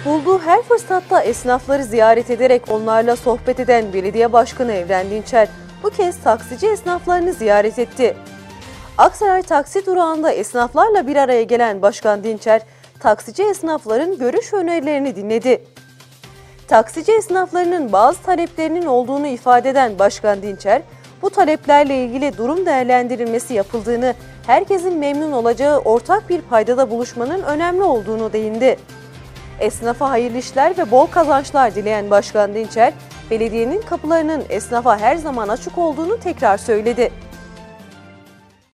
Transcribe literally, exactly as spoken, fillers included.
Bulduğu her fırsatta esnafları ziyaret ederek onlarla sohbet eden Belediye Başkanı Evren Dinçer bu kez taksici esnaflarını ziyaret etti. Aksaray taksi durağında esnaflarla bir araya gelen Başkan Dinçer, taksici esnafların görüş ve önerilerini dinledi. Taksici esnaflarının bazı taleplerinin olduğunu ifade eden Başkan Dinçer, bu taleplerle ilgili durum değerlendirilmesi yapıldığını, herkesin memnun olacağı ortak bir paydada buluşmanın önemli olduğunu değindi. Esnafa hayırlı işler ve bol kazançlar dileyen Başkan Dinçer, belediyenin kapılarının esnafa her zaman açık olduğunu tekrar söyledi.